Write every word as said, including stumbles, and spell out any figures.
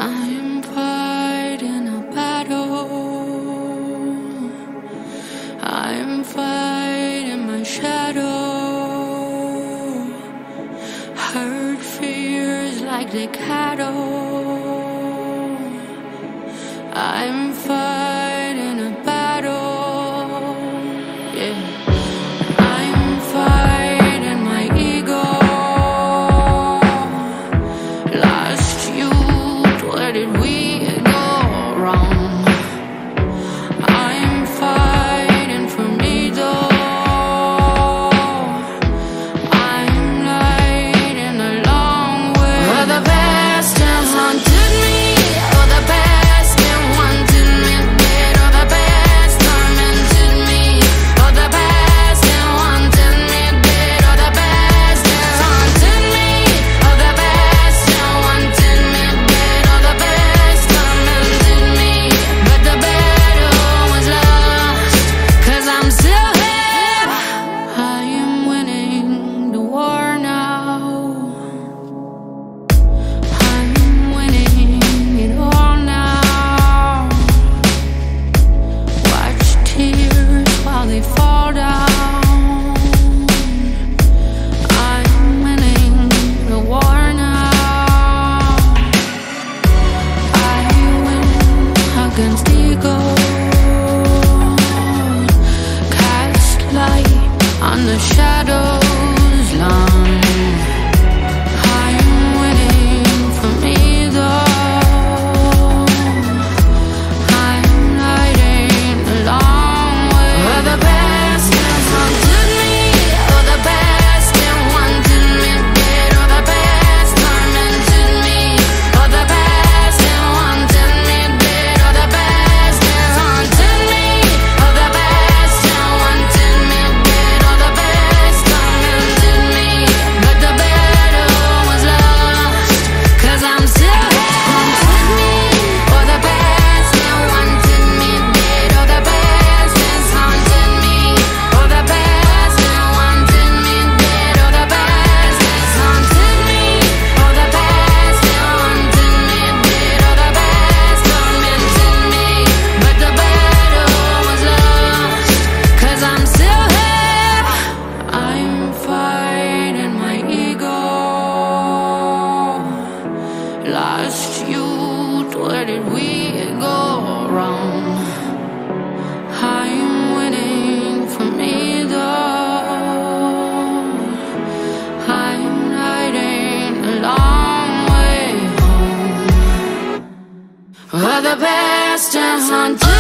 I am fighting a battle. I am fighting my shadow. Hurt fears like the cattle. I'm fighting a battle. Yeah. I'm fighting my ego. Last youth, where did we go wrong? I'm fighting for me though. I'm lighting a long way. For the past has haunted me. For the past and wanted me dead. For the past tormented me. For the past and wanted me dead. For the past has haunted me. For the past and wanted me dead. For the past tormented me. But the battle was lost, 'cause I'm still here. I am winning the war now. I'm winning it all now. Watch tears while they fall down. I'm winning the war now. I win against ego. Cast light on the shadows long. I'm winning for me though. I'm lighting a long way. For the past has haunted me. For the past and wanted me dead. For the past tormented me. For the past and wanted me dead. For the past has haunted me. For the past and wanted me dead. For the past tormented me. But the battle was lost, 'cause I'm still here. For the past and wanted me dead. For the past has haunted me. For the past and wanted me dead. For the past has haunted me. For the past and wanted me dead. For the past tormented me. But the battle was lost, 'cause I'm still here. I'm fighting my ego. Lost youth, where did we go wrong? I'm winning for me though. I'm lighting a long way home. For the past has haunted